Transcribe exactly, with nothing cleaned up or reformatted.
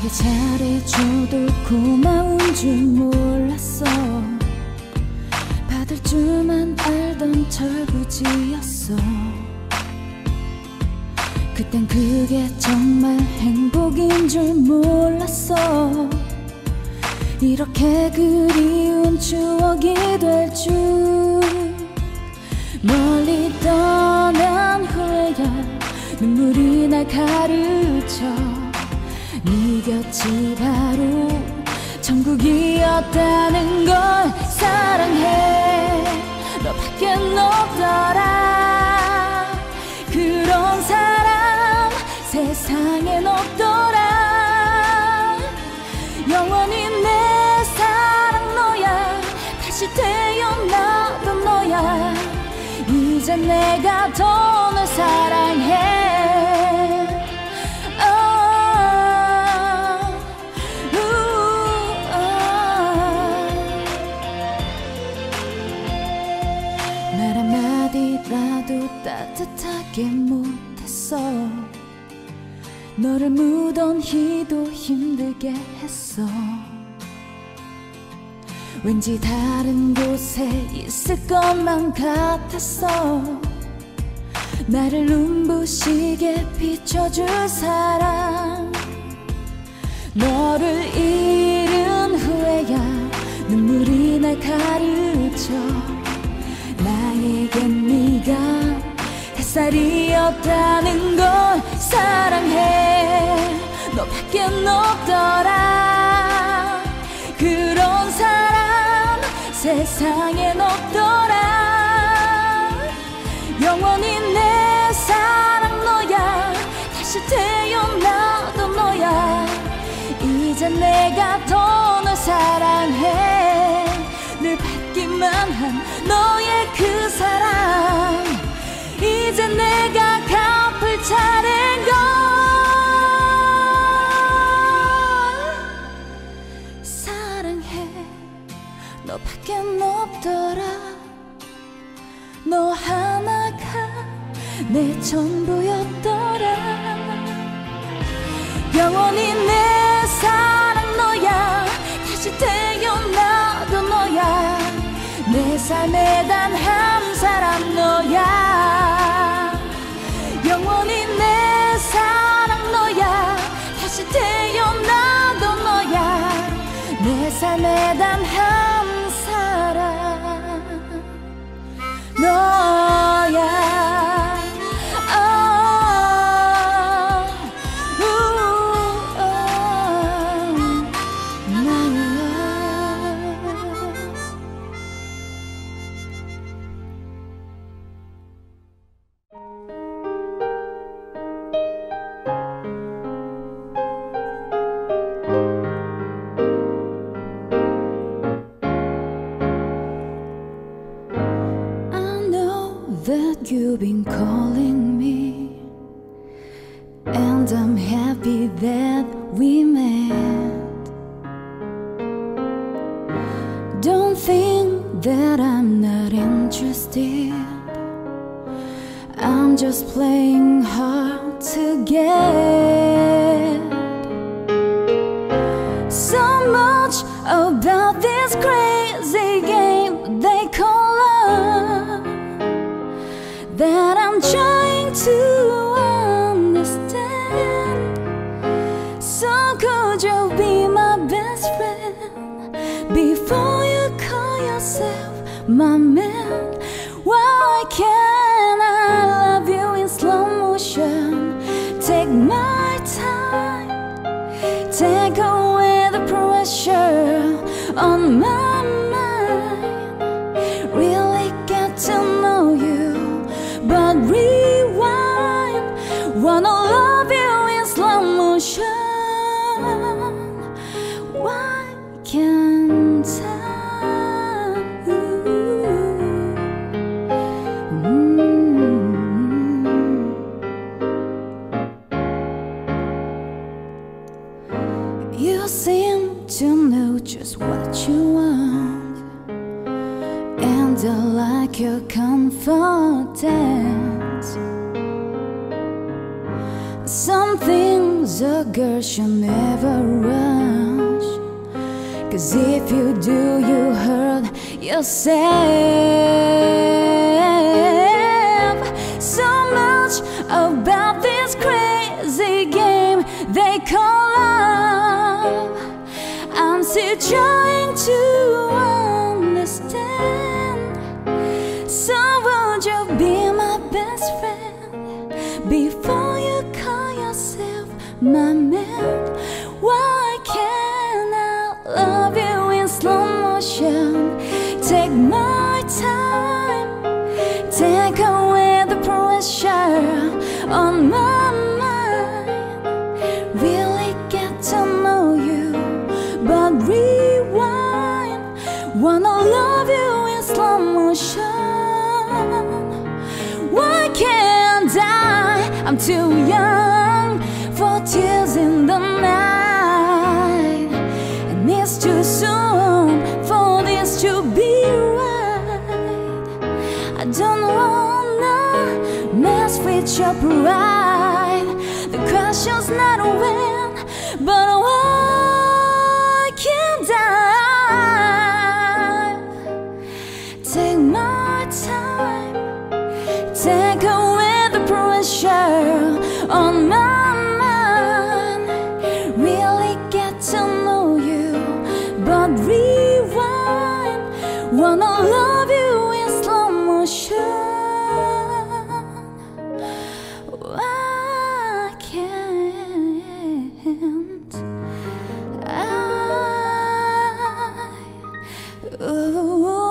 내게 잘해줘도 고마운 줄 몰랐어. 받을 줄만 알던 철부지였어. 그땐 그게 정말 행복인 줄 몰랐어. 이렇게 그리운 추억이 될 줄. 멀리 떠난 후에야 눈물이 날 가르쳐. 네 곁이 바로 천국이었다는 걸 사랑해. 너밖엔 없더라. 그런 사람 세상엔 없더라. 영원히 내 사랑 너야. 다시 태어나도 너야. 이제 내가 더 널 사랑해. 나도 따뜻하게 못했어. 너를 묻어히도 힘들게 했어. 왠지 다른 곳에 있을 것만 같았어. 나를 눈부시게 비춰줄 사람. 너를 잃은 후에야 눈물이 날 가르쳐. 나에겐 네가 햇살이었다는 걸 사랑해. 너밖엔 없더라. 그런 사람 세상엔 없더라. 영원히 내 사랑 너야. 다시 태어나도 너야. 이제 내가 더 널 사랑해. 늘 받기만 한 너의 그 사랑. 이제 내가 갚을 차례인걸. 사랑해. 너밖엔 없더라. 너 하나가 내 전부였더라. 영원히 내 사랑 너야. 다시 태어나도 너야. 내 삶에 단 한 사람 너야. 영원히 내 사랑 너야. 다시 태어나도 너야. 내 삶에 단 한 사람 너야. That you've been calling me, and I'm happy that we met. Don't think that I'm not interested. I'm just playing hard to get. So much about this crazy game they call love that I'm trying to understand. So could you be my best friend before you call yourself my man? Why can't I love you in slow motion? Take my time, take away the pressure on my mind. Really get to know you, but rewind. Wanna love you in slow motion. Why can't I? Mm-hmm. You seem to know just what you want, and I like your confidence. Some things is a girl, she'll never rush. 'Cause if you do, you hurt yourself. So much about this crazy game they call love. I'm still trying to understand. So would you be my best friend before you call yourself my man? Why can't I love you in slow motion? Take my time, take away the pressure on my mind. Really get to know you, but rewind. Wanna love you in slow motion. Why can't I? I'm too young for tears in the night, and it's too soon for this to be right. I don't wanna mess with your pride. The question's not when, but why can't I? Take my time, take away the pressure on my mind. Really get to know you, but rewind. Wanna love you in slow motion. Why can't I? Ooh.